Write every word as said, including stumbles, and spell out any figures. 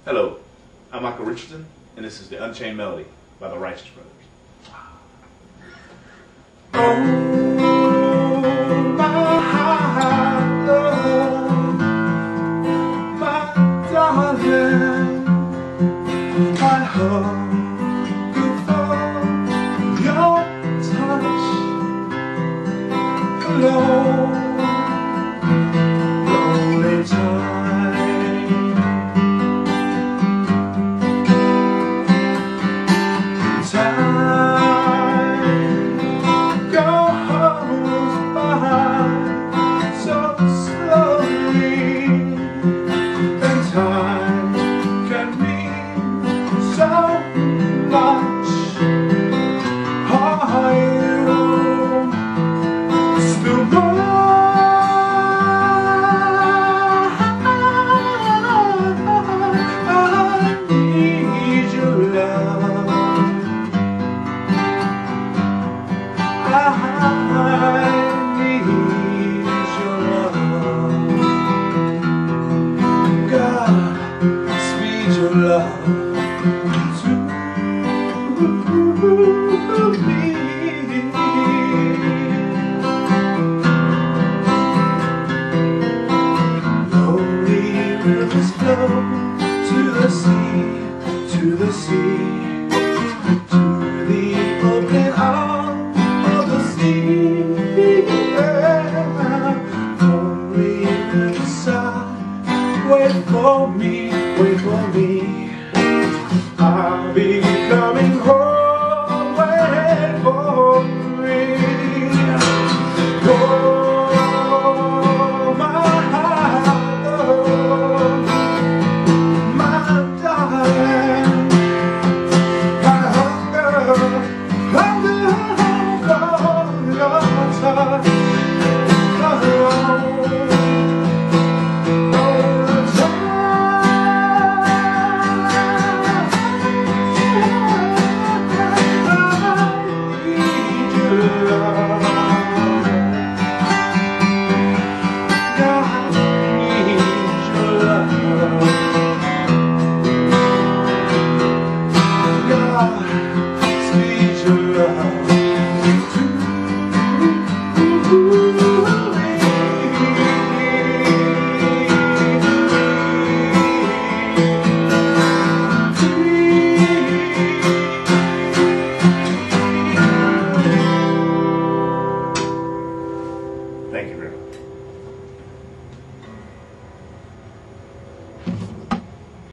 Hello, I'm Michael Richardson, and this is the Unchained Melody by the Richardson Brothers. Oh, my love, my darling, I hunger for your touch alone. Lonely time, time goes by so slowly, and time can mean so much. Are you still mine? I need your love. I need your love. God, speed your love to me. Lonely rivers flow to the sea, to the sea, to the open arms